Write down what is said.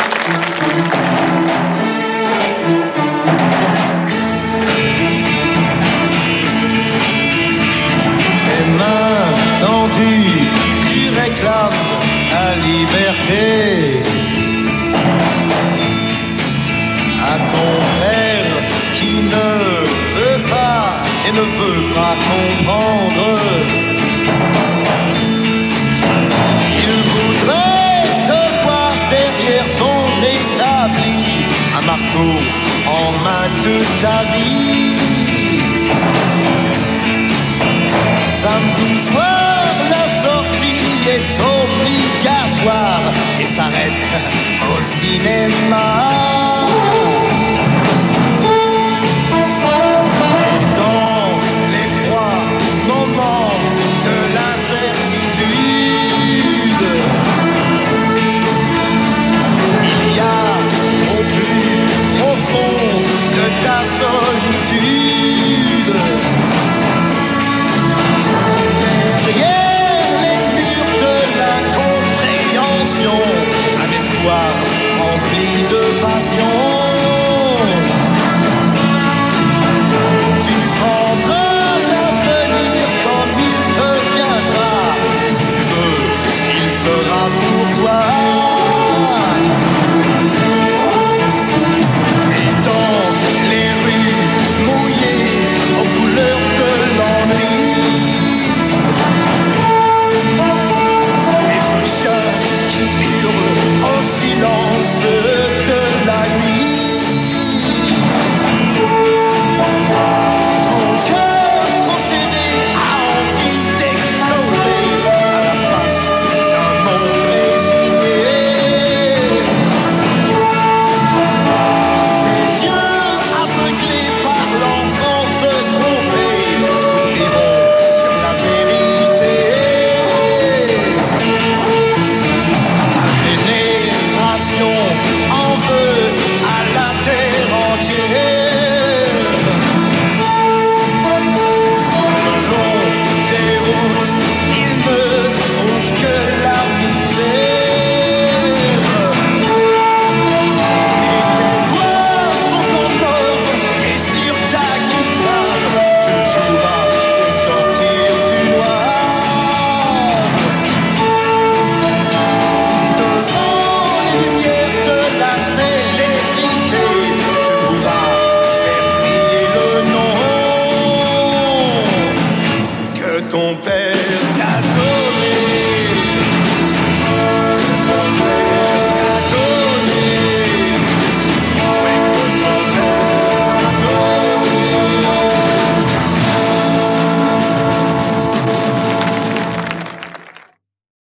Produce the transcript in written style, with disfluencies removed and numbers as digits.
Les mains tendues, tu réclames ta liberté. À ton père qui ne veut pas et ne veut pas comprendre. Il voudrait te voir derrière son établi, un marteau en main toute ta vie. Samedi soir, la sortie est obligatoire et s'arrête au cinéma. Et dans les froids moments de l'incertitude, il y a au plus profond de ta solitude, derrière les murs de l'incompréhension, un espoir rempli de passion. Tu prendras l'avenir comme il te viendra. Si tu veux, il sera pour toi.